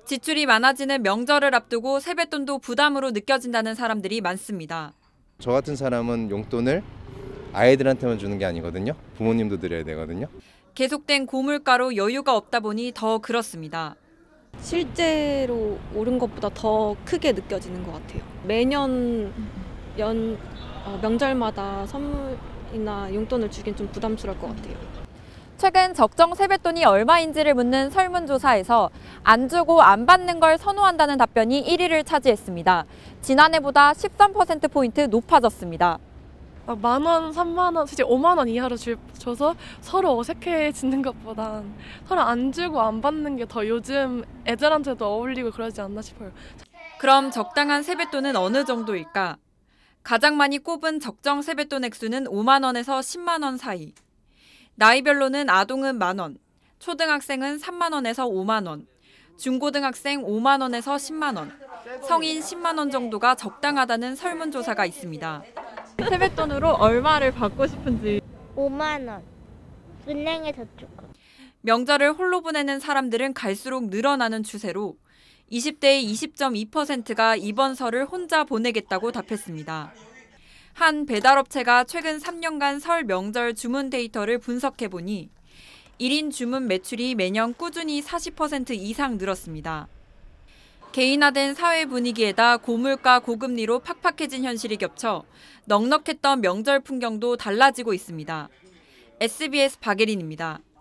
지출이 많아지는 명절을 앞두고 세뱃돈도 부담으로 느껴진다는 사람들이 많습니다. 저 같은 사람은 용돈을 아이들한테만 주는 게 아니거든요. 부모님도 드려야 되거든요. 계속된 고물가로 여유가 없다 보니 더 그렇습니다. 실제로 오른 것보다 더 크게 느껴지는 것 같아요. 매년 명절마다 선물이나 용돈을 주긴 좀 부담스러울 것 같아요. 최근 적정 세뱃돈이 얼마인지를 묻는 설문조사에서 안 주고 안 받는 걸 선호한다는 답변이 1위를 차지했습니다. 지난해보다 13%포인트 높아졌습니다. 만 원, 3만 원, 솔직히 5만 원 이하로 줘서 서로 어색해지는 것보단 서로 안 주고 안 받는 게 더 요즘 애들한테도 어울리고 그러지 않나 싶어요. 그럼 적당한 세뱃돈은 어느 정도일까? 가장 많이 꼽은 적정 세뱃돈 액수는 5만 원에서 10만 원 사이. 나이별로는 아동은 만 원, 초등학생은 3만 원에서 5만 원, 중고등학생 5만 원에서 10만 원, 성인 10만 원 정도가 적당하다는 설문조사가 있습니다. 세뱃돈으로 얼마를 받고 싶은지. 5만 원. 은행에 저축하고. 명절을 홀로 보내는 사람들은 갈수록 늘어나는 추세로 20대의 20.2%가 이번 설을 혼자 보내겠다고 답했습니다. 한 배달업체가 최근 3년간 설 명절 주문 데이터를 분석해보니 1인 주문 매출이 매년 꾸준히 40% 이상 늘었습니다. 개인화된 사회 분위기에다 고물가 고금리로 팍팍해진 현실이 겹쳐 넉넉했던 명절 풍경도 달라지고 있습니다. SBS 박예린입니다.